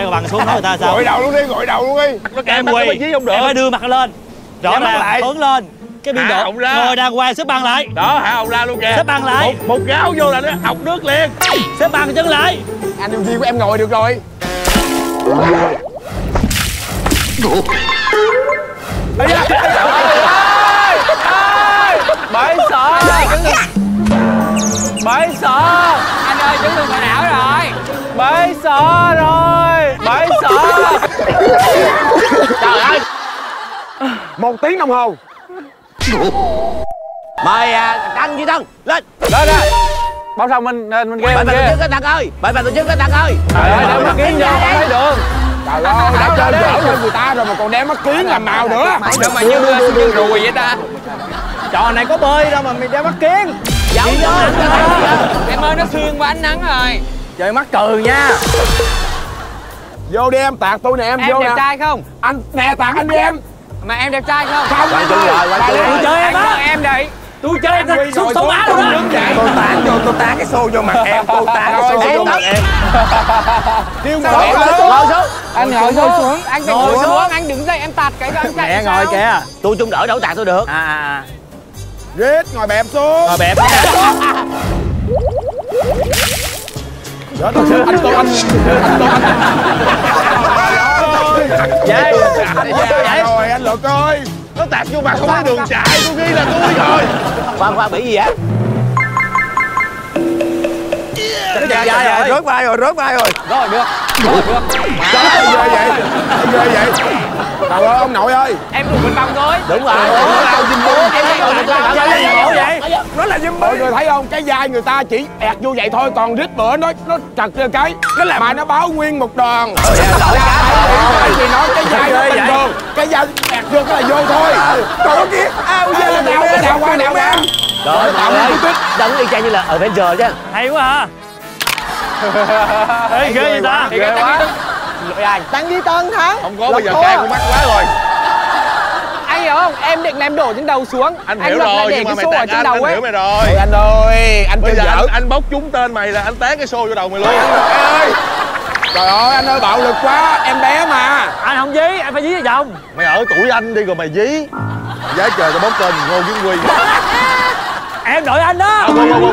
quay bằng xuống nói người ta sao? Gội đầu luôn đi, gội đầu luôn đi. Nó em quỳ, em phải đưa mặt lên. Rõ ràng hướng lên. Cái biên độ ngồi đàng hoàng, xếp bằng lại. Đó, hạ hồng ra luôn kìa. Xếp bằng lại. Một gáo vô là nó học nước liền. Xếp bằng chân lại. Anh điều viên của em ngồi được rồi. Bởi sợ. Bởi sợ. Anh ơi, chấn thương sọ não rồi. Bởi sợ rồi. Bởi sợ. Trời ơi. 1 tiếng đồng hồ. Mời Trăng Duy Tân lên. Lên ra. Báo xong mình kêu Bạn tổ chức cái Trăng ơi. Bạn tổ chức cái Trăng ơi. Trời ơi, đem mắt kiến vô không thấy đường. Trời ơi, đã chơi dở hơn người ta rồi mà còn đem mắt kiến làm màu nữa. Sao mà như rùi vậy ta? Trò này có bơi đâu mà mày đem mắt kiến. Giấu vô. Em ơi, nó xuyên qua ánh nắng rồi. Chơi mắc cừ nha. Vô đi em, tạt tôi nè em vô nè. Em đẹp trai không? Anh nè, tạt anh đi em. Mà em đẹp trai không? Không. Quay chân rồi, quay chân rồi. Tôi chơi em á. Em đi. Tôi chơi em xuống số má luôn đó. Tôi tán cái xô vô mặt em. Tôi tán cái xô vô mặt em. Kêu ngồi xuống. Anh ngồi xuống. Anh ngồi xuống. Anh đứng dậy em tạt cái cho anh chạy. Mẹ ngồi kìa. Tôi chung đỡ đâu tạt tôi được. Rít, ngồi bẹp xuống. Ngồi bẹp nha. Đó, anh Tô Anh. Vậy. Rồi anh Lực ơi. Nó tạt vô mặt không có đường chạy, tôi ghi là tôi rồi. Khoan bị gì vậy? Nó giật dai rồi. Rớt vai rồi. Rồi được. Trời ơi, ghê vậy. Ghê vậy. Trời ơi, ông nội ơi. Em đụng bên vòng thôi. Đúng rồi. Nó là Jimmy. Mọi người thấy không? Cái vai người ta chỉ ẹt vô vậy thôi, còn rít bữa nó trật cái. Nó làm mà nó báo nguyên một đoàn. Thì nói cái vai nó bình thường. Cái vai ẹt vô cái là vô thôi. Còn kia, nào qua nào em. Trời ơi, đừng y chang như là Avenger chứ. Hay quá hả? Ê, ghê vậy ta? Ghê quá. Tăng Duy Tân thắng. Không có, bây giờ cay con mắt quá rồi. Anh hiểu không? Em định làm đổ trên đầu xuống. Anh hiểu rồi, nhưng mà mày tạt anh hiểu mày rồi. Anh ơi, anh Bây chơi giờ dở. anh bốc trúng tên mày là anh tán cái xô vô đầu mày luôn. Ơi. Trời ơi, anh ơi bạo lực quá, em bé mà. Anh không dí, anh phải dí vào vòng. Mày ở tuổi anh đi rồi mày dí. Giá trời tao bốc tên Ngô Kiến Huy. Em đội anh đó.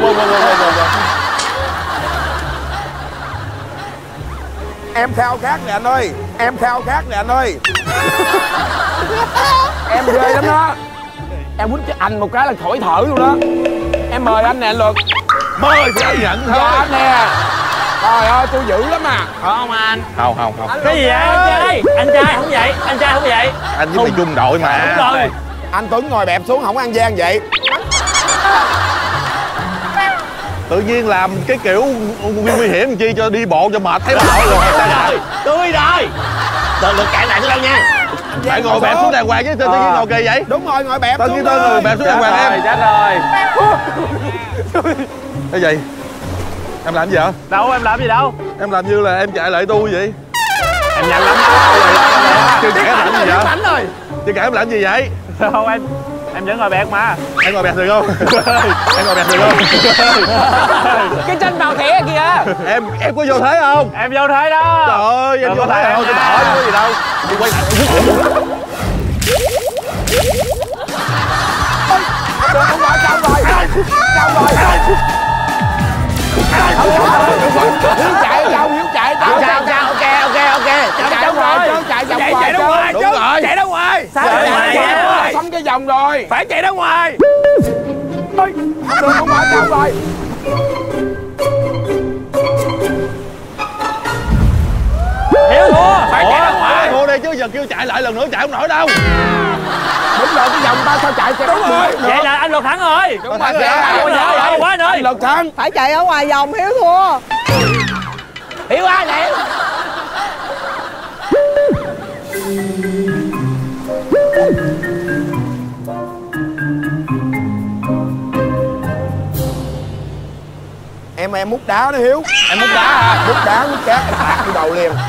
Em khao khát nè anh ơi. Em khao khát nè anh ơi. Em ghê lắm đó. Em quýnh cho anh một cái là khỏi thở luôn đó. Em mời anh nè anh Luật. Mời thì anh nhận thôi. Dạ anh nè. Trời ơi tôi dữ lắm à. Không anh. Không. Cái gì vậy anh trai? Anh trai không vậy? Anh trai không vậy? Anh với mày chung đội mà. Đúng rồi. Anh Tuấn ngồi bẹp xuống không ăn gian vậy. Tự nhiên làm cái kiểu nguy hiểm chi cho đi bộ cho mệt thấy mỏi rồi. Tôi rồi. Đừng được cãi lại tôi đâu nha. Phải ngồi bẹp xuống đàng hoàng chứ tự nhiên ngồi kỳ vậy. Đúng rồi ngồi bẹp Tân xuống. với Tân ngồi bẹp xuống đàng hoàng em. Chết rồi. Cái gì? Em làm gì vậy? Đâu em làm gì đâu? Em làm như là em chạy lại tôi vậy. Em nhanh lắm. Chưa kể em làm gì vậy? Đánh rồi. Chưa kể em làm gì vậy? Không em vẫn ngồi bẹt mà. Em ngồi bẹt được không? Em ngồi bẹt được không? Cái chân vào thế kìa. Em có vô thế không? Em vô thế đó. Trời ơi, em vô thế không? Tôi bỏ chứ có gì đâu. Đi quay lại. Được không phải xong rồi. Xong rồi. Hiếu chạy sao Hiếu chạy Sao ok. chạy rồi chạy vòng ngoài đâu ngoài Đúng rồi. chạy đâu ngoài. Sao chạy chạy ra ra ngoài xong cái vòng rồi phải chạy ra ngoài. được không phải xong rồi. Hiếu thua phải chạy ra ngoài. Thua đây chứ giờ kêu chạy lại lần nữa chạy không nổi đâu. Đúng rồi cái vòng ta sao chạy đúng rồi. Vậy là anh Luật thắng rồi. Đúng rồi Vậy quá anh ơi. Lực thắng. Phải chạy ở ngoài vòng Hiếu thua. Hiểu ai nè. Em múc đá đó Hiếu. Em múc đá hả? Múc đá múc cát em tạt vô đầu liền.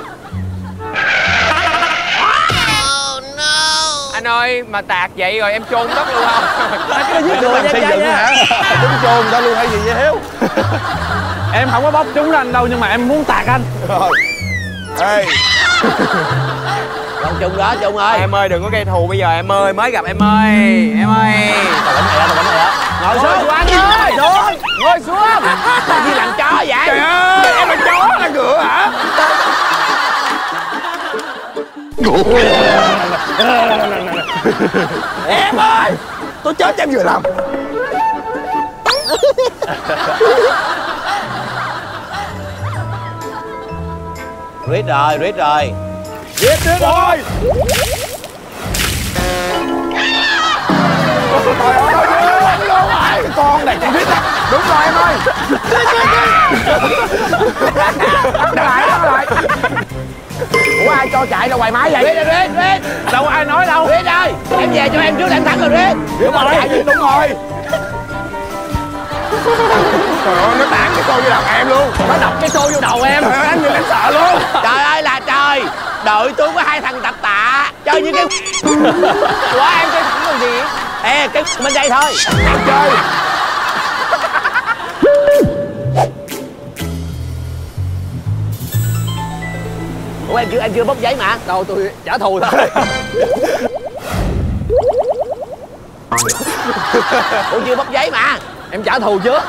Anh ơi, mà tạt vậy rồi em chôn đất luôn không? Cái giết người Xây dựng hả? Đúng chôn ta luôn hay gì vậy Hiếu? Em không có bóc trúng anh đâu nhưng mà em muốn tạt anh. Rồi. Ê Còn Trung đó, Trung ơi. Em ơi đừng có gây thù bây giờ em ơi, mới gặp em ơi. Em ơi. Tao bánh này đó. Ngồi xuống anh ơi. Ngồi xuống. Như làm chó vậy. trời ơi, em là chó là ngựa hả? Em ơi, tôi chết cho em vừa làm. Riết rồi, riết rồi. Giết rồi. Trời ơi, cái con này con biết đó. Đúng rồi em ơi. Bắt lại. Ủa ai cho chạy ra ngoài máy vậy? Riết. Đâu ai nói đâu. Riết ơi, em về cho em trước em thắng rồi Riết. Đúng rồi. Đúng rồi. Trời ơi, nó tán cái xô vô đầu em luôn. Nó đập cái xô vô đầu em. Trời ơi, anh nhìn em sợ luôn. Trời ơi là trời. Đội tôi có 2 thằng tập tạ. Chơi như cái Ủa em chơi thắng còn gì? Ê, cái bên đây thôi. Chơi. Ủa em chưa bốc giấy mà. Đâu tôi trả thù thôi. Ủa chưa bốc giấy mà. Em trả thù trước.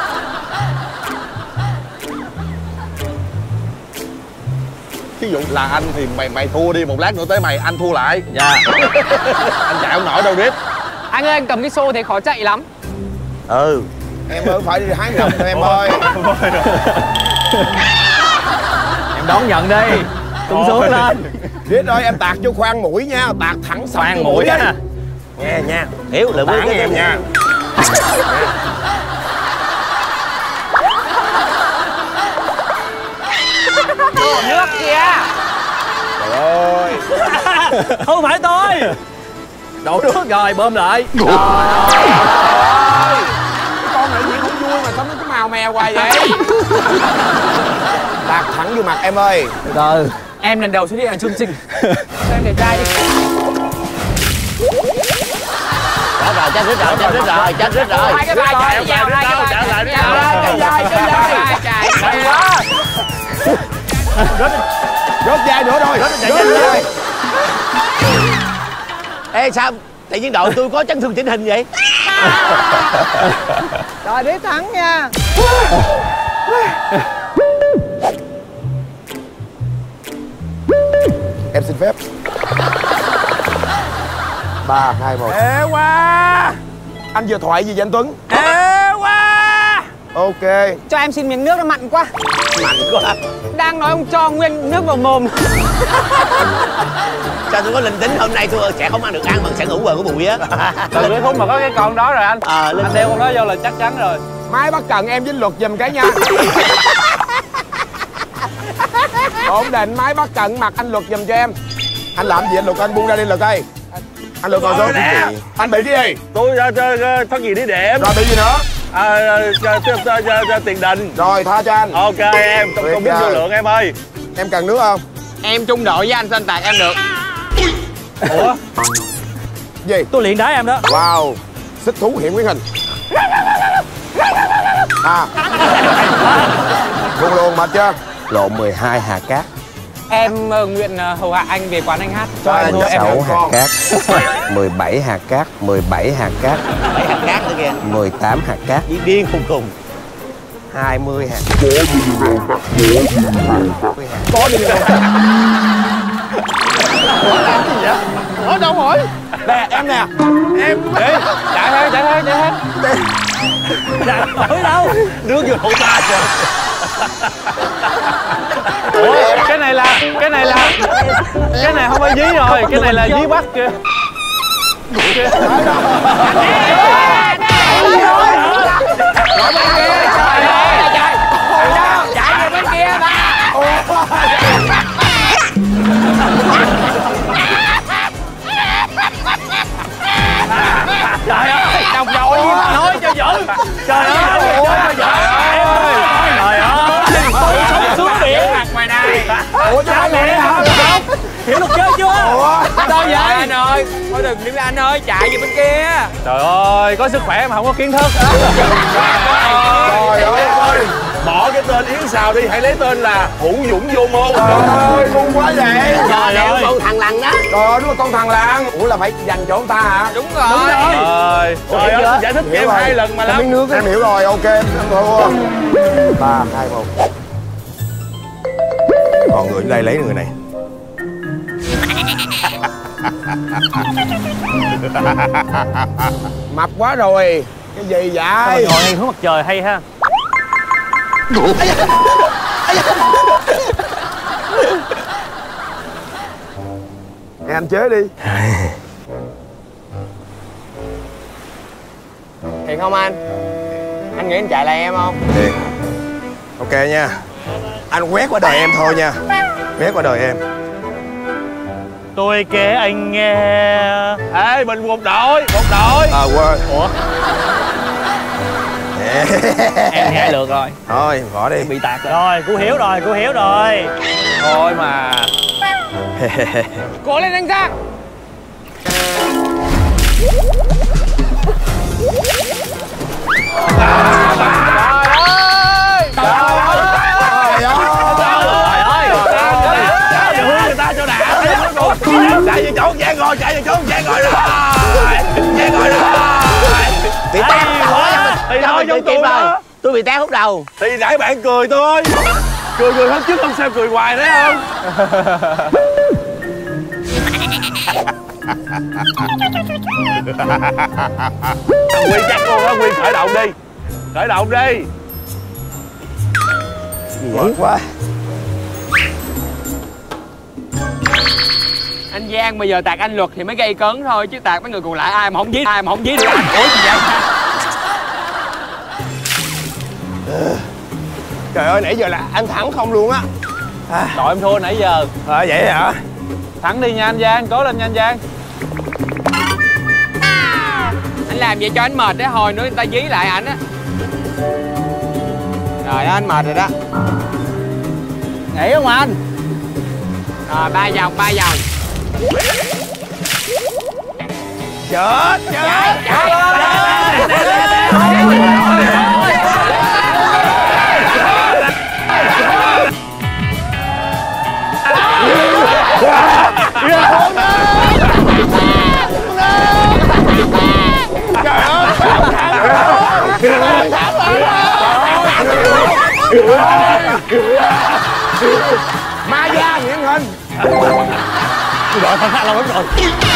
Ví dụ là anh thì mày thua đi, một lát nữa tới mày anh thua lại. Dạ. Anh chạy không nổi đâu Riết. Anh ơi anh cầm cái xô thì khó chạy lắm. Ừ. Em ơi phải đi hái ngọc thôi em ơi. Em đón nhận đi. Tung xuống lên. Riết ơi em tạt vô khoang mũi nha, tạt thẳng sọc Khoan vô mũi á. Nghe nha. Hiểu lượng Tán em nha. Nước kìa. Trời ơi. Không phải tôi. Đổ nước rồi bơm lại. Cái con này gì không vui mà sao nó cứ màu mèo hoài vậy? Tạt thẳng vô mặt em ơi. Từ. Em lần đầu xuất hiện ở chương trình. Em để trai đi. Đó rồi, chết rít rồi. Hai cái bài chạy vào, hai cái bài chạy vào. Rớt dai nữa rồi. Rớt dai. Ê sao tự nhiên đội tôi có chấn thương chỉnh hình vậy? Rồi Riết thắng nha. Em xin phép. 3, 2, 1. Ê quá. Anh vừa thoại gì vậy anh Tuấn? Ê quá. Ok. Cho em xin miếng nước nó mặn quá. Mạnh quá. Đang nói ông cho nguyên nước vào mồm. Sao tôi có linh tính hôm nay tôi sẽ không ăn được ăn bằng sản hữu quần của Bùi á. Từ cái khúc mà có cái con đó rồi anh. Anh đeo con đó vô là chắc chắn rồi. Mai bắt cần em dính luật giùm cái nha. Ổn định, máy bắt cần mặt anh luật giùm cho em. Anh làm gì anh luật, anh buông ra đi luật ơi. Anh luật ngồi xuống. Anh bị cái gì? Tôi thoát gì đi đẹp. Rồi bị gì nữa? Tiền đình. Rồi tha cho anh. Ok em, không biết vô lượng em ơi. Em cần nước không? Em chung đội với anh Xanh Tạc em được. Ủa? Gì? Tôi liền đá em đó. Wow. Xích thú hiện nguyên hình. À. Luôn mệt chưa? Lộ 12 hạt cát. Em nguyện hầu hạ anh về quán anh hát. Cho anh mua em 6 hạt cát. 17 hạt cát, 17 hạt cát, 7 hạt cát nữa kìa. 18 hạt cát, Điên khùng. 20 hạt. Có đi rồi. Ủa đâu hỏi? Nè em nè. Em để Chạy thôi. Hỏi đâu? Nước vô hậu ta trời. Ủa, cái này không phải dí rồi, cái này là dí bắt kìa. Chạy về bên kia mà. Trời ơi, Đồng đội nói cho dữ. trời ơi, trời ơi, tôi sống xuống biển. Ngoài này. Ủa cho anh nè hả? Hiểu luật chơi chưa? Ủa Đâu vậy anh ơi? Thôi đừng đi với anh ơi, chạy về bên kia. Trời ơi, có sức khỏe mà không có kiến thức. trời ơi. Bỏ cái tên Yến Xào đi, hãy lấy tên là Hữu Dũng Vô Môn. Trời ơi, ngu quá vậy. Trời ơi, con thằng lằn đó. Trời ơi, đúng là con thằng làng. Ủa là phải dành chỗ ta hả? Đúng rồi. Trời ơi, giải thích cho em 2 lần mà lắm. Miếng nước em hiểu rồi, ok, em thua. 3, 2, 1. Còn người đây lấy người này. Mập quá rồi. Cái gì vậy? Ngồi ngay hướng mặt trời hay ha. Em chế đi. Thiệt không anh? Anh nghĩ anh chạy lại em không? Thiệt. Ok nha. Anh quét qua đời em thôi nha. Quét qua đời em. Tôi kể anh nghe. Ê, mình một đội. Quên. Ủa? Em nghe lượt rồi. Thôi, bỏ đi. Bị tạt rồi. Cô hiểu rồi. Thôi mà. Cố lên anh ra. Chạy về chỗ Giang rồi, chạy về chỗ Giang rồi. Bị té quá. Thì thôi trong kịp tôi rồi. Tôi bị té hút đầu. Thì nãy bạn cười thôi. Cười hết trước không sao cười hoài đấy không? Huy chắc luôn á, Huy khởi động đi. Vậy quá. Anh Giang bây giờ tạt anh Luật thì mới gây cấn thôi, chứ tạt mấy người còn lại ai mà không dí được anh. Ủa gì vậy? Trời ơi, nãy giờ là anh thắng không luôn á. Đội em thua nãy giờ. Vậy hả? Thắng đi nha anh Giang, cố lên nha anh Giang. Anh làm vậy cho anh mệt đấy, hồi nữa người ta dí lại ảnh á. Rồi đó, anh mệt rồi đó. Nghỉ không anh? Rồi 3 vòng. Chết. Ma da Nguyễn Hình. Đội thằng Hạ Long lắm rồi.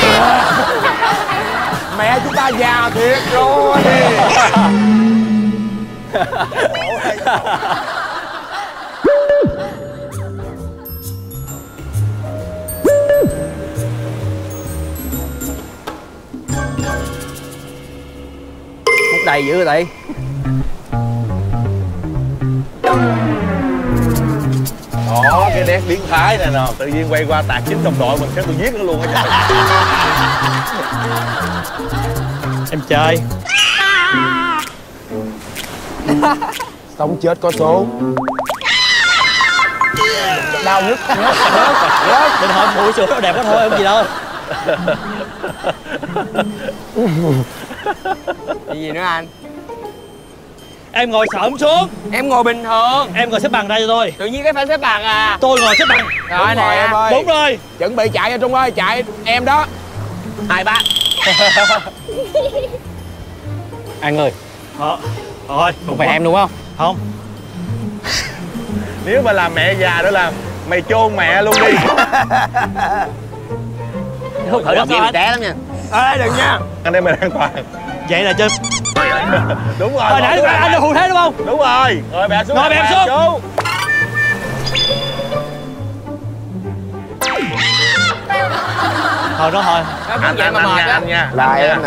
Mẹ chúng ta già thiệt rồi. Hút đầy dữ rồi đây. Đó, cái nét biến thái này nè, tự nhiên quay qua tạt chính đồng đội mình chắc tôi giết nó luôn á. Em chơi. Sống chết có số. Đau nhức. Đừng hỏi mũi sữa đẹp quá thôi, không gì đâu. Gì nữa anh? Em ngồi xổm xuống. Em ngồi bình thường. Em ngồi xếp bằng ra cho tôi. Tự nhiên cái phải xếp bằng à? Tôi ngồi xếp bằng. Rồi nè em ơi. Đúng rồi. Chuẩn bị chạy nha Trung ơi, chạy em đó. 2, 3. Anh ơi. Thôi, Không phải em đúng không? Không. Nếu mà làm mẹ già đó là mày chôn mẹ luôn đi. Hút khởi động gì té lắm nha. Ê đừng nha. Anh em mình an toàn. Vậy là chơi. Đúng rồi. Hồi nãy anh hù thế đúng không? Đúng rồi. Rồi bè xuống. Ngồi bè xuống. Thôi đó thôi. Anh nha. Là em nè.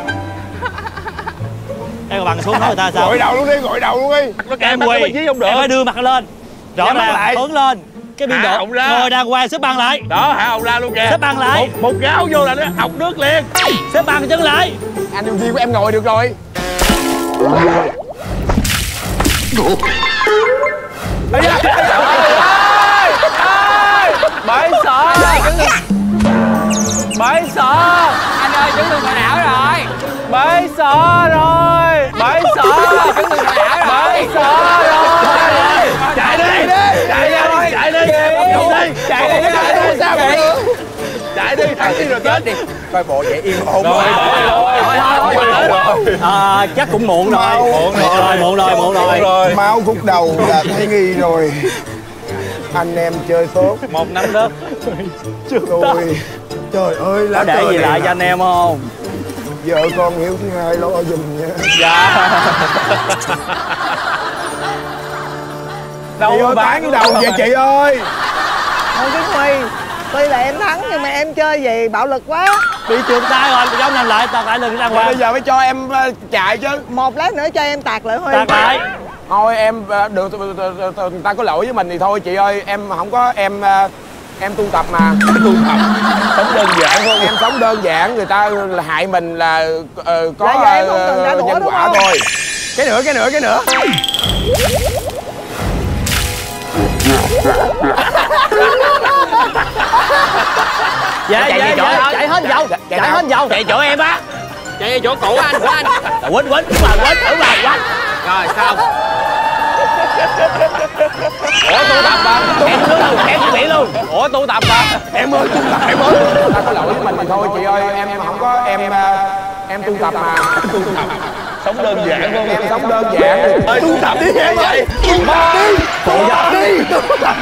Em bằng xuống nói người ta sao? Gội đầu luôn đi, gội đầu luôn đi. Em quỳ. Em phải đưa mặt lên. Rõ ràng hướng lên. Cái biên độ ngồi đàng hoàng, xếp bằng lại. Đó, hạ ổng ra luôn kìa. Xếp bằng lại. Một gáo vô là nó học nước liền. Xếp bằng chân lại. Anh điều viên của em ngồi được rồi. Bởi sợ. Bởi sợ. Anh ơi, chấn thương sọ não rồi. Bởi sợ rồi. Bởi sợ. Chấn thương sọ não rồi. Bởi sợ rồi. chết đi. Coi bộ vậy yên ổn. Chắc cũng muộn rồi. Muộn rồi. Máu khúc đầu là thấy nghi rồi. Anh em chơi tốt. 1 năm đó. Tôi trời ơi lá Có để gì lại cho anh em không? Vợ con Hiếu thứ hai lo giùm nha. Dạ. Đâu bán cái đầu vậy chị ơi? Thôi Kiến Huy, tuy là em thắng nhưng mà em chơi gì bạo lực quá. Bị trượt tay rồi, giống làm lại, tạt lại đừng ra ngoài. Bây giờ phải cho em chạy chứ. Một lát nữa cho em tạt lại Huy. Tạt lại. Thôi em được, người ta có lỗi với mình thì thôi chị ơi, em không có em tu tập mà. Tu tập sống đơn giản thôi. Em sống đơn giản, người ta là hại mình là có em không cần trả đũa nhân đúng quả không? thôi. Cái nữa. Dạ, chạy hết dầu. Chạy hết dầu. Chạy chỗ em á. Chạy chỗ cũ anh của anh. Quýnh vào. Rồi xong. Ủa tu tập mà. Em chuẩn bị luôn. Ủa tu tập mà. Em ơi tu tập em ơi. Ta có lỗi với mình thì thôi chị ơi, em không có em tu tập mà. Tu tập Sống đơn giản thôi. em sống đơn giản. Tu tập đi em ơi. Tu tập đi. Tu tập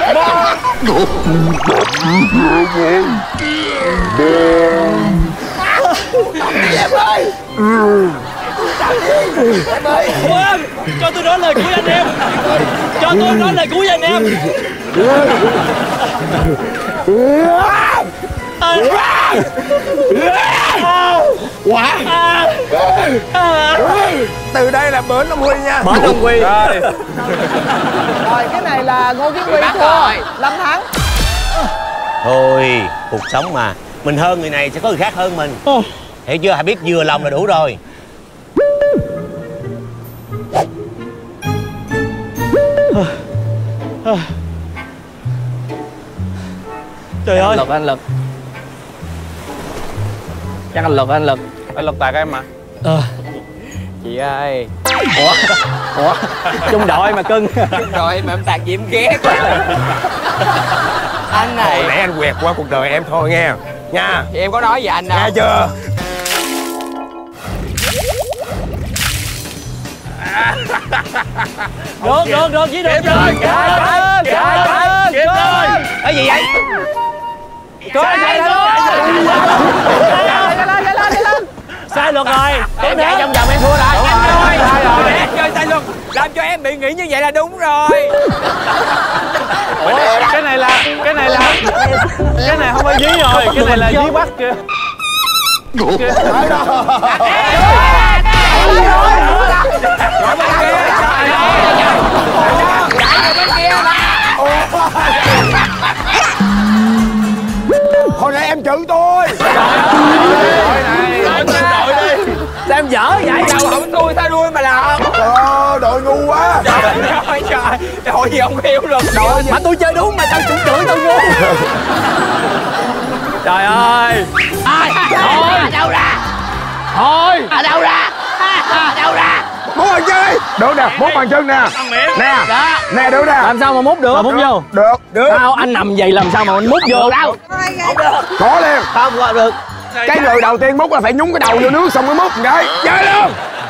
Em, cho tôi nói lời cuối anh em. Cho tôi nói lời cuối anh em. từ đây là bến ông Huy nha. Bến ông Huy. Rồi cái này là Ngô Kiến Huy thua, Lâm thắng. Thôi, cuộc sống mà. Mình hơn người này sẽ có người khác hơn mình. Hiểu chưa? Hãy biết vừa lòng là đủ rồi. Trời ơi. Anh Lực. Chắc anh Lực. Anh Lực tạt em mà. Chị ơi. Ủa? Chung đội mà cưng. Rồi mà em tạt gì em ghét. Anh này. Hồi nãy anh quẹt qua cuộc đời em thôi nghe. Nha. Thì em có nói gì anh đâu. Nghe chưa? Được với được. Cái gì vậy? Sai luật rồi. Em chạy vòng vòng em thua lại. Em chơi sai luật. Làm cho em bị nghĩ như vậy là đúng rồi. Ủa cái này không phải dí rồi. Cái này là dí bắt kìa. Hồi nãy em chửi tôi. Sao em dở vậy? Đầu không tôi ta đuôi mà làm. Trời ơi, đội ngu quá. Trời hội gì không hiểu được. Mà tôi chơi đúng mà sao cũng chửi tôi ngu. Trời ơi. Thôi, đâu ra? Thôi. Đâu ra? Đâu ra? Bốn bàn chân đi. Được nè, bốn bàn chân nè. Nè. Nè được nè. Làm sao mà mút được? Mút vô. Được. Sao anh nằm vậy làm sao mà anh mút vô? Đâu? Có liền. Không gọi được. Cái người đầu tiên múc là phải nhúng cái đầu vô nước xong mới múc cái. Chơi luôn.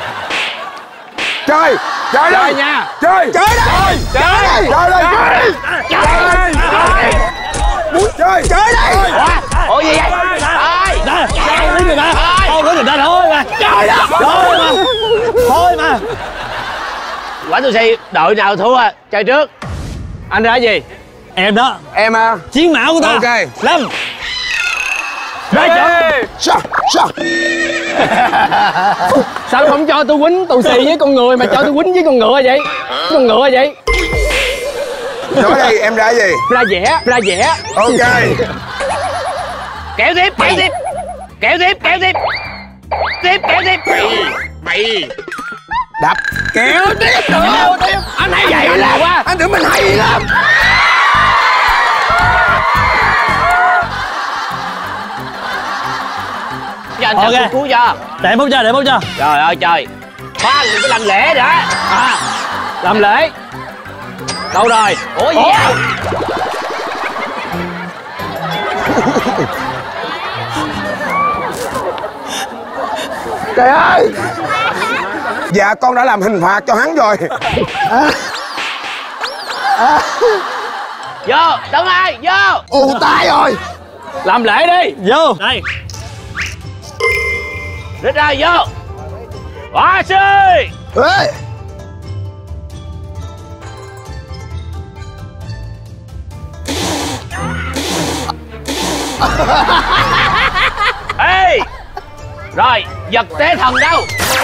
Chơi đi nha. Chơi đi. Chơi đi. Ủa gì vậy? Nè, lấy người ta. Thôi lấy người ta thôi mà. Thôi mà. Quả tôi xem đội nào thua chơi trước. Anh ra gì? Em đó. Em à. Chiến mão của ta. Ok. Lâm. Đấy Sao? Sao không cho tôi quýnh tù xì với con người mà cho tôi quýnh với con ngựa vậy? Con ngựa vậy? Nói đi, em ra gì? Ra vẽ. Ok. Kéo tiếp. Mày. Đập. Kéo tiếp nữa. Anh hay vậy là quá. Anh tưởng mình hay lắm. Cho anh okay. Cứu cho. Để em bút cho. Trời ơi trời. Khoan đừng có làm lễ đã. Làm lễ. Đâu rồi? Ủa gì vậy? Trời ơi. Dạ con đã làm hình phạt cho hắn rồi. Vô, đứng lại, vô. Ù tay rồi. Làm lễ đi. Vô. Đây. Rít ra, vô. Hóa sư. Ê. Ê. Rồi, vật tế thần đâu?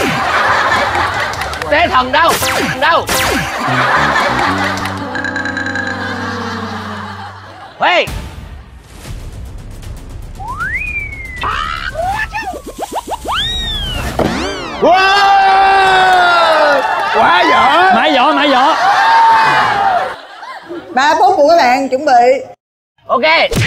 Tế thần đâu? Đâu? Ê. Wow. Quá dở. Mãi võ, mãi võ. 3 phút của các bạn chuẩn bị. Ok.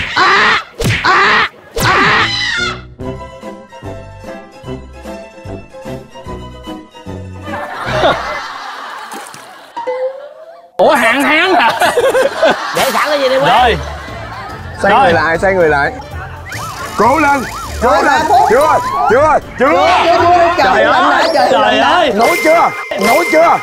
Ủa hạn hán hả? Để sẵn cái gì đi. Rồi. Xoay người lại, xoay người lại. Cố lên. Cố Rồi, lên. 3 phút. Chưa. Trời ơi. Trời ơi. Nổi chưa? Nổi chưa?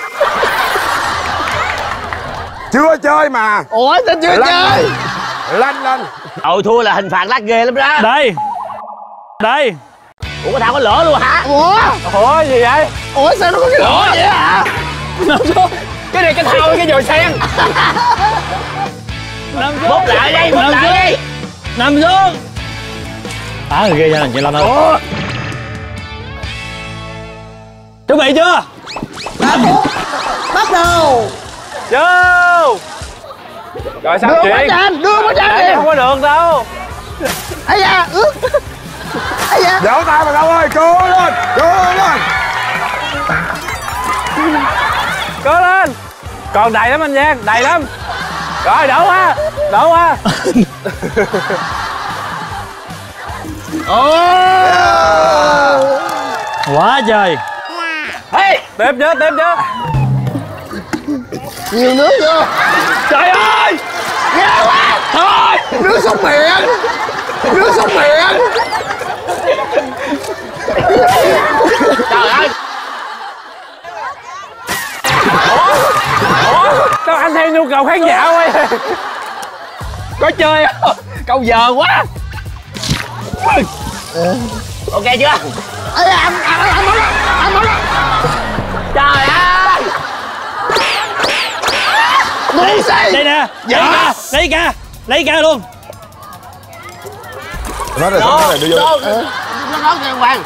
Chưa chơi mà. Ủa sao chưa chơi? Lên. Ôi thua là hình phạt lát ghê lắm đó. Đây. Đây. Ủa cái thằng có lửa luôn hả? Ủa gì vậy? Ủa sao nó có cái lỗ vậy hả? Cái này cái thau cái dồi sen. Nằm xuống. Bóp lại đây, bóp lại đây. Nằm xuống. Phá người ghê nha chị Lâm ơi. Chuẩn bị chưa? 3 phút. Bắt đầu. Vô. Rồi sao chuyện? Đưa quả chanh đi. Không có được đâu. Ây da, ướt. Ây da. Vỗ tay mà Long ơi. Cố lên. Cố lên. Còn đầy lắm anh Giang, đầy lắm. Rồi đổ qua. Quá trời. Hey. Tiếp chứ. Nhiều nước vô. Trời ơi. Ghê quá. Thôi, nước sông miệng. Trời ơi. Ủa? Sao anh theo nhu cầu khán giả quá vậy? Có chơi không? Câu giờ quá. Ok chưa? Ây da, anh nói đó. Trời ơi. Ngu si. Đây nè. Lấy ca luôn. Nói rồi, đưa vô. Nó nói đàng hoàng.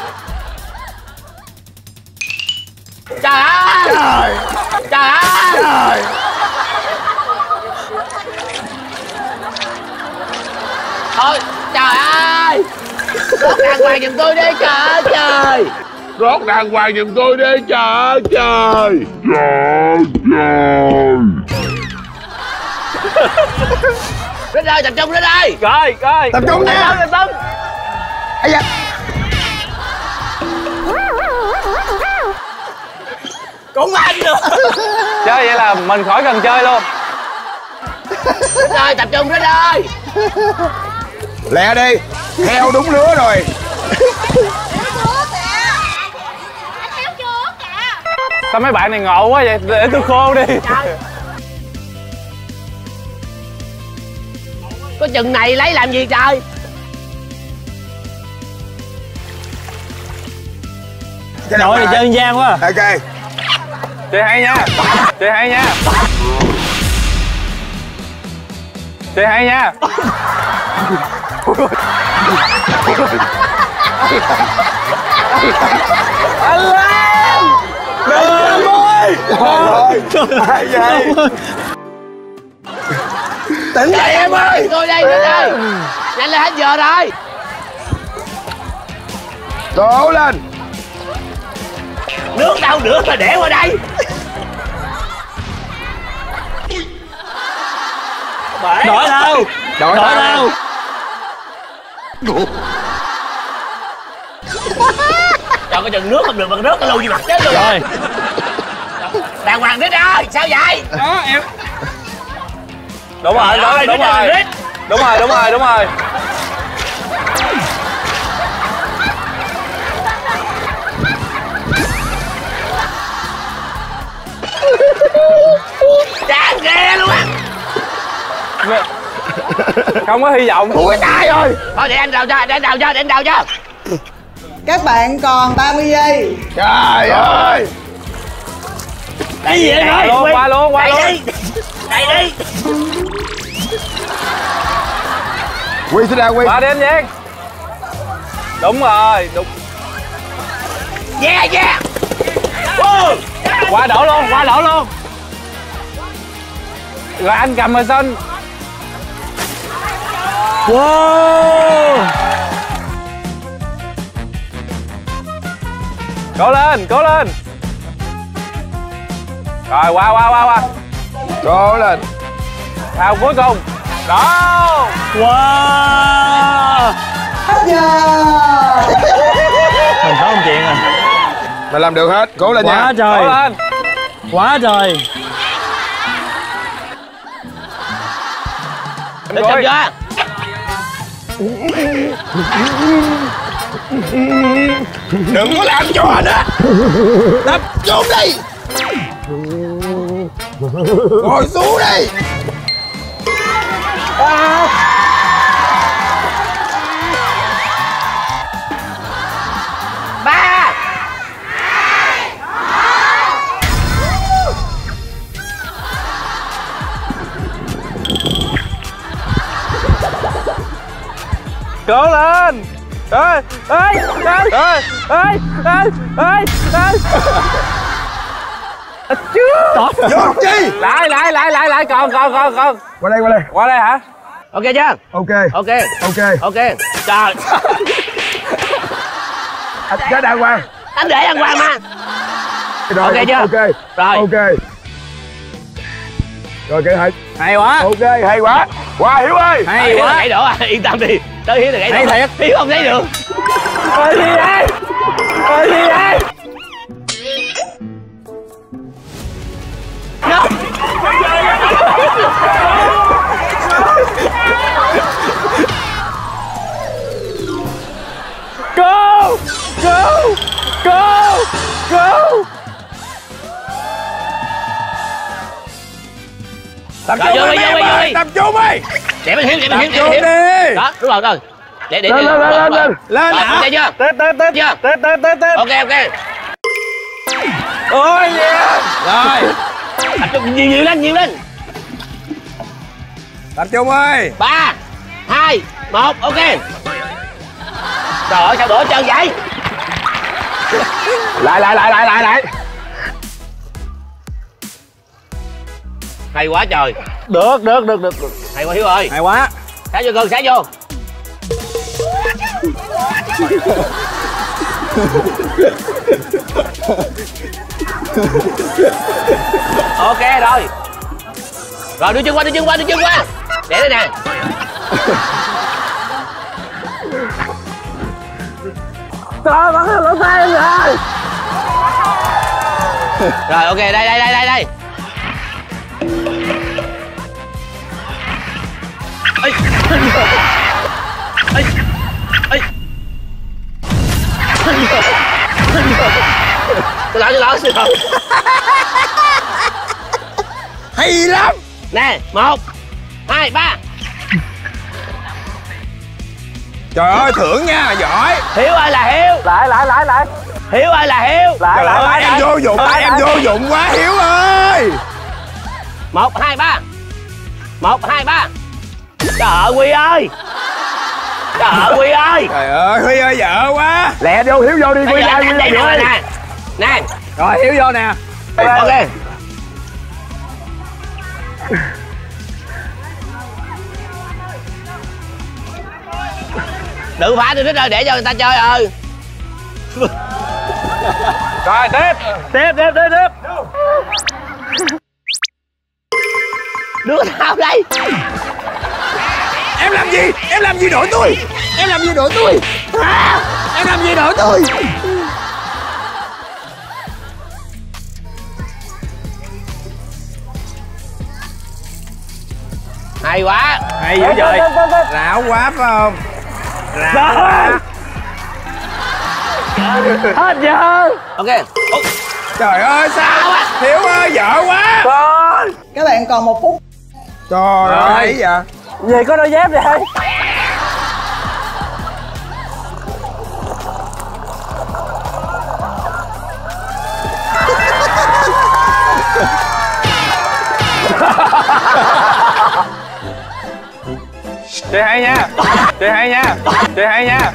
Trời ơi. Thôi, trời ơi. Rót đàng hoàng giùm tôi đi, trời. Rót đàng hoàng giùm tôi đi, trời. Đến đây, tập trung đến đây. Coi. Tập trung nha. Ây da. Cũng anh nữa. Chơi vậy là mình khỏi cần chơi luôn. Đến đây, tập trung đến đây. Lẹ đi. Theo đúng lứa rồi. Sao mấy bạn này ngộ quá vậy? Để tôi khô đi. Có chừng này lấy làm gì trời? Đội này chơi ăn gian quá. Ok. Chơi hay nha. Anh Lan. Đừng ơi. Rồi. Ai vậy? Tỉnh dậy em ơi. Tôi đây. Nhanh lên, hết giờ rồi. Cố lên. Nước đâu nữa mà để qua đây. Đổi đâu? Đổi đâu? Cho cái chừng nước không được, bằng nước cái lưu gì mặt chết luôn. Rồi. Đàng hoàng đến ơi, sao vậy? Đó em. Đúng rồi. Không có hy vọng. Ui tay ơi. Thôi để anh đào cho, để anh đào cho. Các bạn còn 30 giây. Trời ơi. Cái gì vậy ơi? Qua luôn. Đây đi. Quy xin ra Quy. Qua đi anh Giang. Đúng rồi, đúng. Yeah. Qua đổ luôn. Rồi anh cầm rồi xin. Wow. Cố lên. Rồi qua. Cố lên. Vào cuối cùng. Đó. Wow. Hết giờ. Mình có một chuyện à. Mày làm được hết, cố lên nha. Quá trời. Cố lên. Quá trời. Được chậm chưa? Đừng có làm cho nữa. Tập trung đi. Ngồi xuống đi. Ba. Cố lên. Ê. Vô chi. Lại còn. Qua đây. Qua đây hả? Ok chưa? Ok. Trời. Cái đàng hoàng. Anh để đàng hoàng mà. Rồi, Ok chưa? Rồi. Ok. Rồi cái hay. Hay quá. Ok, hay quá. Qua Hiếu ơi. Hay quá. Gãy đổ à, yên tâm đi. Tới Hiếu là gãy đổ. Hay thiệt. Hiếu không thấy được. Ơi gì đây? Go! Tập trung đi. Tập trung đi. Để mình Hiếu. Đi. Đó, đúng rồi. Để. Lên hả? Ok chưa? Tết chưa? Ok. Ôi yeah. Rồi. Tập trung nhiều lên. Tập trung ơi. 3, 2, 1, ok. Trời ơi, sao đổ chân vậy? Lại. Hay quá trời. Được. Hay quá Hiếu ơi. Hay quá. Xả vô cưng, xả vô. Ok rồi. Rồi đưa chân qua. Để đây nè. Trời bắn lỗ tai em rồi. Rồi ok, đây. Tôi lỗi. Hay lắm. Nè, 1, 2, 3. Trời ơi, thưởng nha, giỏi. Hiếu ơi là Hiếu. Lại. Hiếu ơi là Hiếu. Trời ơi, em vô dụng, em vô dụng quá Hiếu ơi. 1, 2, 3. 1, 2, 3. Trời ơi Huy ơi. Trời ơi, Huy ơi, vợ quá. Lẹ vô, Hiếu vô đi, Huy ra, Huy ra. Nè. Rồi, Hiếu vô nè. Ok. Đừng phá tôi thích rồi, để cho người ta chơi ơi. Rồi tiếp. Đứa nào đây? Em làm gì đổi tôi? Em làm gì đổi tôi? Hay quá. Hay dữ vậy. Rạo quá phải không? Rạo quá. Hết giờ. Ok. Trời ơi, sao? Hiếu ơi, vợ quá. Các bạn còn 1 phút. Trời ơi vậy. Về có đôi dép vậy. Chơi hay nha. Chơi hay nha. Chơi hay nha.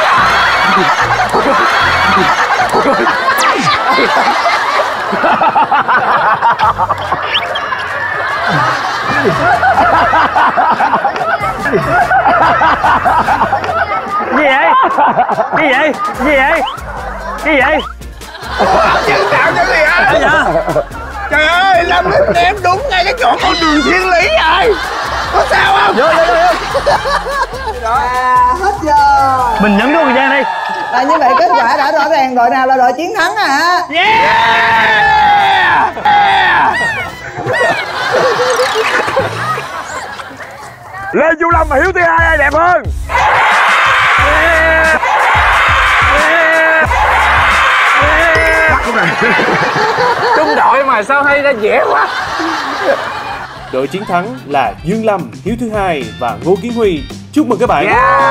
Gì vậy? Gì vậy? Gì vậy? Gì vậy? Chuyện nào chứ gì hả? Trời ơi, Lâm Hít em đúng ngay cái chỗ con đường thiên lý rồi. Có sao không? Vô. Hết giờ. Mình nhấn đúng thời gian đi. Là như vậy kết quả đã rõ ràng, đội nào là đội chiến thắng hả? Lê Du Lâm và Hiếu thứ hai ai đẹp hơn? Trung đội mà sao hay ra dễ quá. Đội chiến thắng là Dương Lâm, Hiếu thứ hai và Ngô Kiến Huy. Chúc mừng các bạn.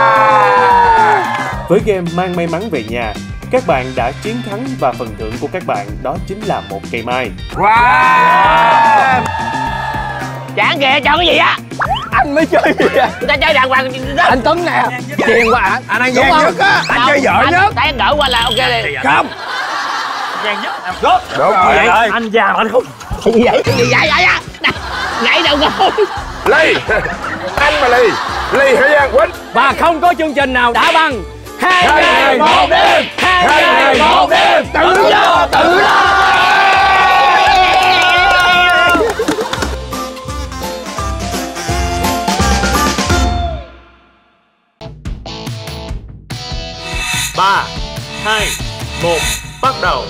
Với game mang may mắn về nhà, các bạn đã chiến thắng và phần thưởng của các bạn đó chính là một cây mai. Chán kìa, cho cái gì á? Anh mới chơi gì à? Người ta chơi đàng hoàng đó. Anh Tuấn nè, chèn quá hả? Anh ăn gian nhất á. Anh chơi dở nhất. Thấy anh gỡ qua là ok liền. Không. Gian nhất. Đúng vậy. Anh già anh không. Gì vậy? Gì vậy á? Gãy đầu rồi. Ly. Anh mà Ly. Ly Hải Giang Quýnh. Và không có chương trình nào đã bằng 2 ngày 1 đêm. 2 ngày 1 đêm. Tự do, tự do. Ba, 2, 1, bắt đầu.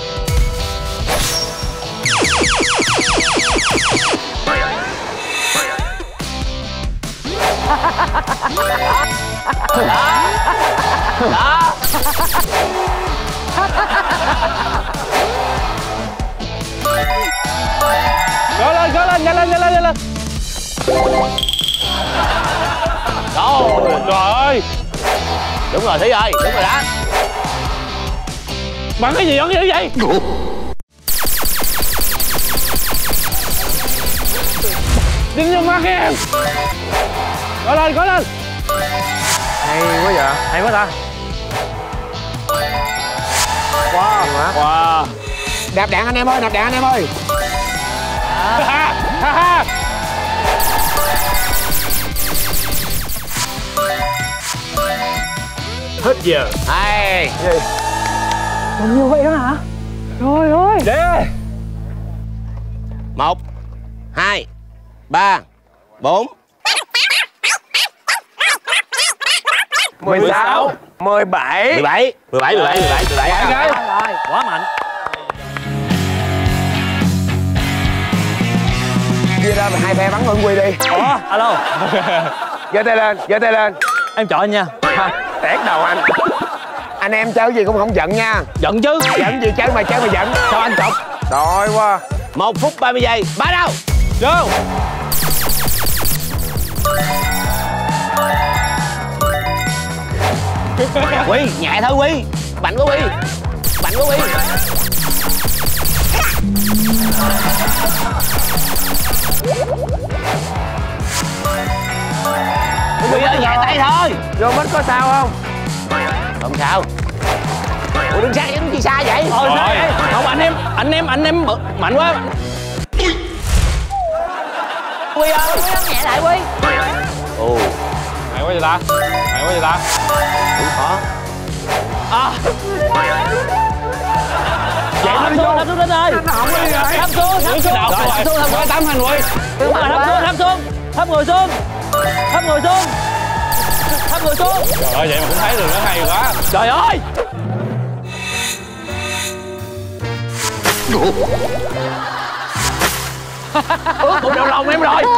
Go lên, nhanh lên. Trời ơi. Đúng rồi, Thí ơi, đúng rồi đó. Bắn cái gì dữ vậy? Đừng vô mắt em. Go lên. Hay quá vậy. Hay quá ta. Wow. Đạp đạn anh em ơi, đạp đạn anh em ơi. Hết giờ. Hay. Còn nhiều vậy đó hả? Trời ơi. Đi. 1, 2, 3, 4. 16, 17. 17. Quá mạnh. Chia ra hai phe bắn Hưng Quy đi. Ủa, alo. Giơ tay lên. Em chọn anh nha. Tét đầu anh. Anh em chơi gì cũng không giận nha. Giận chứ. Giận gì chơi mà giận. Sao anh chọc? Đói quá. 1 phút 30 giây. Bắt đầu. Vô. Quy, nhẹ thôi Quy. Mạnh quá Quy. Quy ơi, nhẹ tay thôi. Vô mất có sao không? Không sao. Ủa đừng xa gì xa vậy? Thôi không, anh em mạnh quá. Quy ơi, nhẹ lại Quy. Ồ. Hay quá vậy ta. Cũng khó. Vậy thăm xuống đến ơi. Thăm xuống. Tắm hành Quy. Thăm ngồi xuống. Trời ơi, vậy mà cũng thấy được, nó hay quá. Trời ơi. Cục đầu lòng em rồi.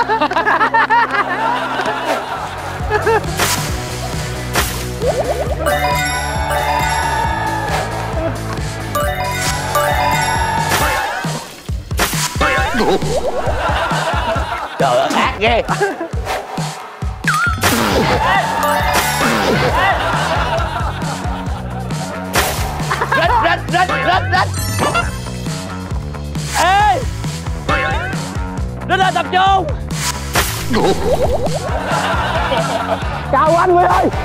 Trời ơi, ác ghê. Rít. Ê, rít lên tập trung. Chào anh Huy ơi.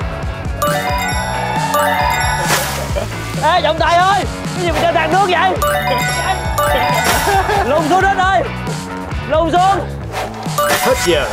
Ê, trọng tài ơi, cái gì mà chơi tạt nước vậy? Lùn xuống đất ơi, lùn xuống. Hết giờ.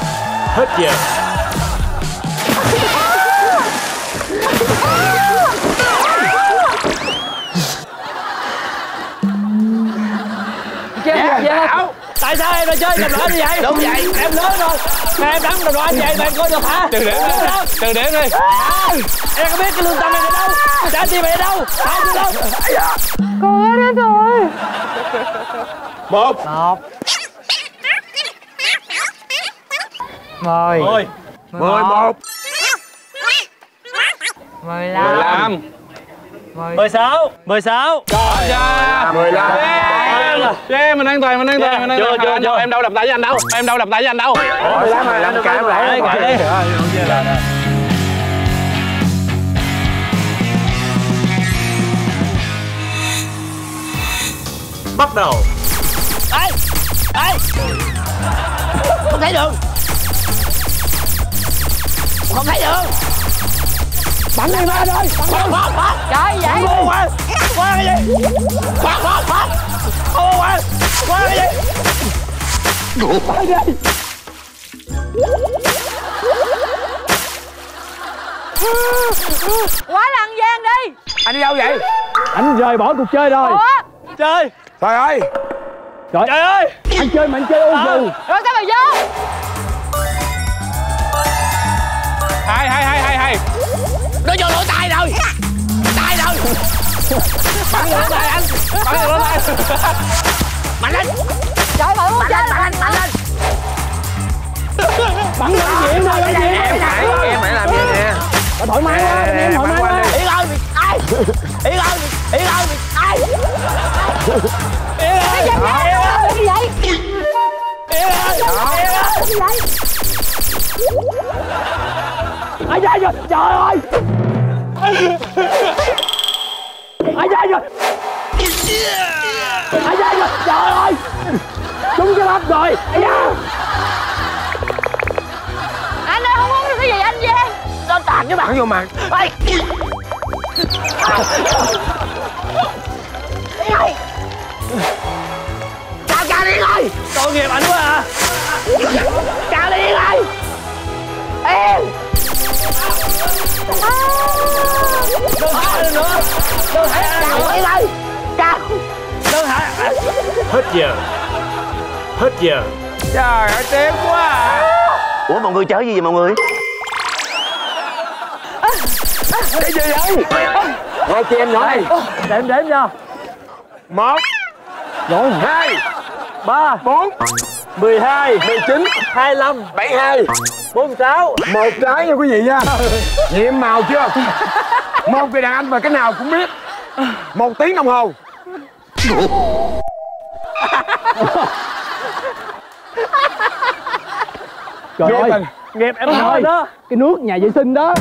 Tại sao em lại chơi đồng đội như vậy? Đúng vậy. Em lớn rồi mà em đánh đồng đội như vậy mà em coi được hả? Từ điểm đi. Em có biết cái lương tâm này ở đâu? Trả tiền mày ở đâu? Hả chứ đâu? Con ơi đến rồi. Một. 10 Ôi, 11. 15 16. 15. Che, mình an toàn. Chưa. Em đâu đập tay với anh đâu. 15 cãi lại. Bắt đầu. Ê, không thấy đường. Bắn đi ba rồi. Trời vậy. Qua cái gì? Qua cái gì? Quá lăng gian đi. Anh đi đâu vậy? Anh rời bỏ cuộc chơi rồi. Chơi. Trời ơi. Trời ơi. Anh chơi mà anh chơi ô dù. Rồi sao mà vô? Hay. Nó vô lỗ tai rồi. Bắn vô lỗ tai anh. Mạnh lên. Trời ơi, muốn chơi là Mạnh lên. Bắn lên cái gì em ơi. Em phải làm gì nè. Thoải mái quá, em thoải mái quá. Yên ơi. Ai? cái gì vậy? Ai ra rồi, trời ơi. Ai ra rồi, trời ơi. Trúng cái bắp rồi. Anh ơi, không uống được cái gì anh Giang. Nó tạt cái mặt vô mặt. Ca đi ơi. Tội nghiệp ảnh quá à. Ca đi ơi. Em. Đừng thả nữa. Đừng thả nữa. ơi. Ca. Đừng thả. Hết giờ. Trời ơi, tiếc quá à. Ủa mọi người chơi gì vậy mọi người? Cái gì vậy? Nghe chị em nói. Để em đếm nha. 1 Rồi. 2 3 4 12 19 25 72 46. một trái nha quý vị nha. Nhiệm màu chưa? Một người đàn anh mà cái nào cũng biết. 1 tiếng đồng hồ. Trời Nghiệp ơi, mình. nghiệp em nói đó. Cái nước nhà vệ sinh đó.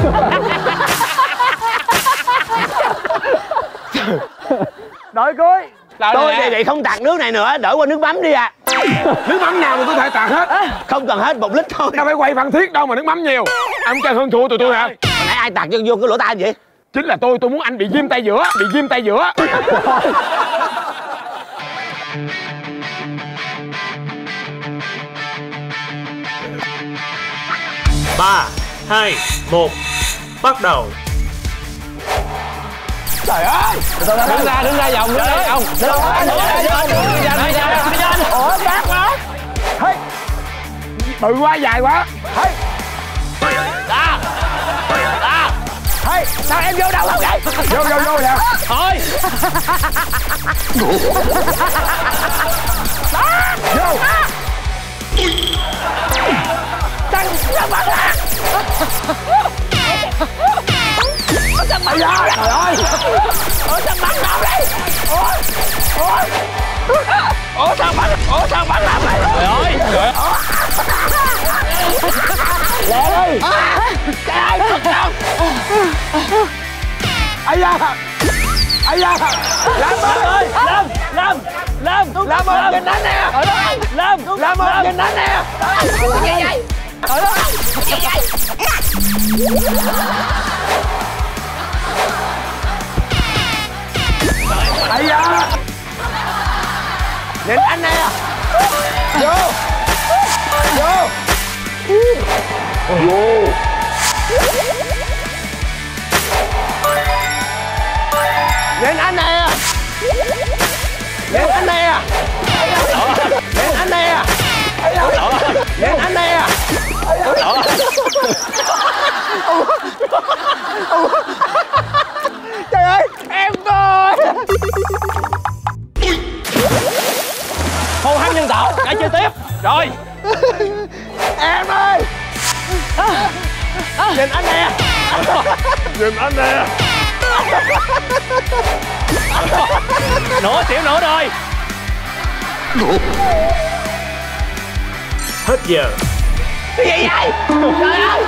Đội cuối. Tôi đề nghị không tạt nước này nữa, đổi qua nước mắm đi à. Nước mắm nào mà tôi thể tạt hết. Không cần hết 1 lít thôi. Đâu phải quay Phan Thiết đâu mà nước mắm nhiều. Anh chơi hơn thua tụi tôi hả? Hồi nãy ai tạt vô cái lỗ tai vậy? Chính là tôi muốn anh bị viêm tay giữa. Bị viêm tay giữa. 3, 2, 1. Bắt đầu. Trời ơi. Đứng ra vòng. Ủa bác quá. Bự quá, dài quá. Sao em vô đâu không vậy? Vô nè. Thôi. Vô. Trời ơi. Sao bắn làm đây? Ủa sao bắn làm đây? Trời ơi. Lẹ đi. Trời ơi, ai da. Ai da. Lâm ơi. Lâm ơi, nhìn anh nè. Lâm ơi, nhìn anh nè. Ai da. Nhìn anh nè. Vô. Nhìn anh nè. Nhìn anh nè. Nhìn anh nè. Nhìn anh nè. Trời ơi, em coi. Hô hấp nhân tạo, hãy chơi tiếp. Rồi. Em ơi. Nhìn anh nè. Nhìn anh nè. Nữa, xỉu nữa rồi. Hết giờ. Cái gì vậy? Trời ơi.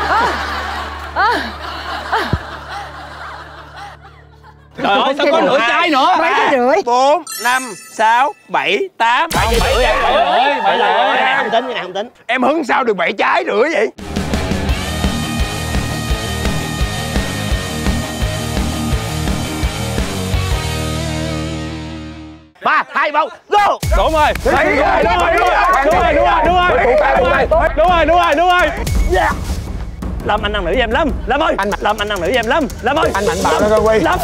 Trời ơi, sao có nửa chai nữa? Mấy cái rưỡi. 4, 5, 6, 7, 8. 7 chai rưỡi. Cái này không tính, cái này không tính. Em hứng sao được 7 trái rưỡi vậy? Ba, 2, 1, go. Đúng rồi. Đúng rồi. Lâm, anh năng nữ với em. Lâm ơi. Lâm, anh năng nữ với em. Lâm ơi. Anh mạnh bạo lên coi Quy. Lâm.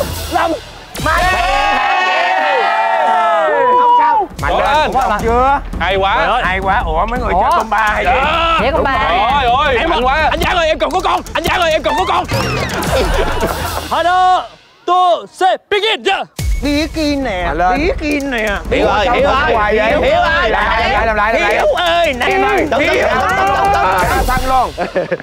Không sao. Mạnh lên. Không chưa? Hay quá. Hay quá. Ủa mấy người chơi con 3 hay gì? Vậy con 3. Trời ơi, em mạnh quá. Anh Giang ơi, em cần có con. Anh Giang ơi, em cần có con. Hado, tu, se, begin. Biết in nè. Hiếu ơi, Hiếu ơi. Làm lại. Hiếu ơi, nè. Thăng luôn.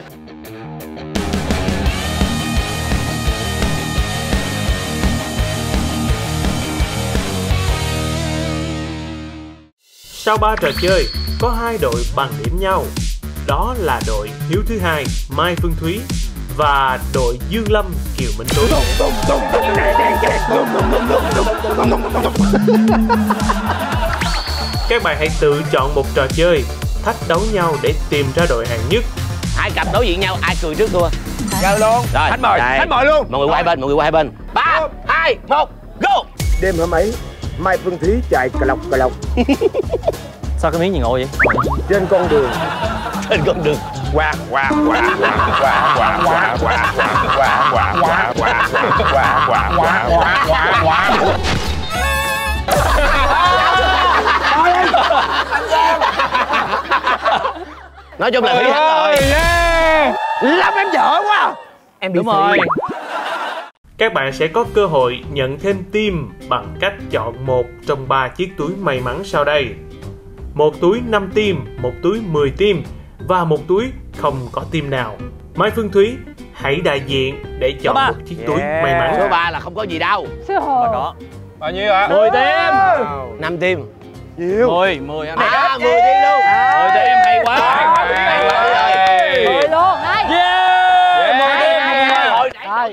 Sau 3 trò chơi, có 2 đội bằng điểm nhau. Đó là đội Hiếu thứ hai Mai Phương Thúy và đội Dương Lâm Kiều Minh Tuấn. Các bạn hãy tự chọn một trò chơi, thách đấu nhau để tìm ra đội hạng nhất. Hai cặp đối diện nhau, ai cười trước thua. Chơi luôn. Rồi, Khách mời luôn. Mọi người qua hai bên, 3, 2, 1, go. Đêm hôm ấy, Mai Phương Thúy chạy cà lọc. Sao cái miếng gì ngộ vậy? Trên con đường. Quạt. Nói chung là Thúy thắng rồi. Lâm em dở quá. Em bị đúng rồi. Các bạn sẽ có cơ hội nhận thêm tim bằng cách chọn một trong 3 chiếc túi may mắn sau đây. Một túi 5 tim, một túi 10 tim và một túi không có tim nào. Mai Phương Thúy, hãy đại diện để chọn một chiếc túi may mắn. Số 3 là không có gì đâu. Có. Bao nhiêu ạ? 10 tim. 5 tim. 10 anh. 10 tim luôn. 10 tim hay quá. Hay quá. 10 luôn. Hay. Yeah. 10 tim. Rồi.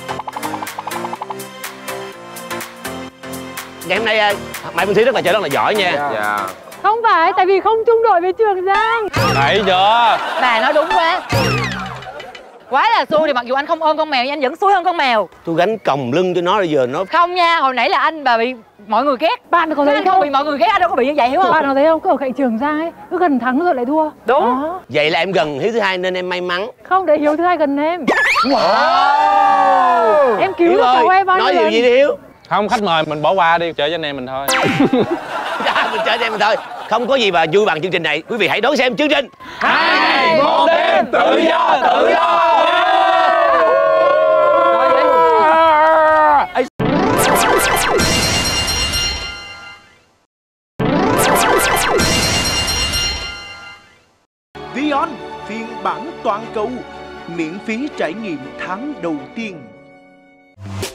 Ngày hôm nay Mai Phương Thúy rất là giỏi nha. Dạ. Không phải, tại vì không chung đội với Trường Giang. Thấy chưa? Bà nói đúng quá. Quá là xui, thì mặc dù anh không ôm con mèo nhưng anh vẫn xui hơn con mèo. Tôi gánh còng lưng cho nó bây giờ nó. Không nha, hồi nãy là anh bà bị mọi người ghét. Bạn có thấy anh không bị mọi người ghét, anh đâu có bị như vậy, hiểu không? Bạn có thấy không? Cứ ở cạnh Trường Giang ấy, cứ gần thắng rồi lại thua. Đúng. Đó. Vậy là em gần Hiếu thứ hai nên em may mắn. Không, để Hiếu thứ hai gần em. Em cứu Hiếu được cháu em bao nhiêu nói điều lần? gì đi Hiếu? Không, khách mời mình bỏ qua đi, chơi cho anh em mình thôi. Mình chơi cho em mình thôi. Không có gì mà vui bằng chương trình này. Quý vị hãy đón xem chương trình 2, 1 đêm tự do. Vion phiên bản toàn cầu, miễn phí trải nghiệm tháng đầu tiên.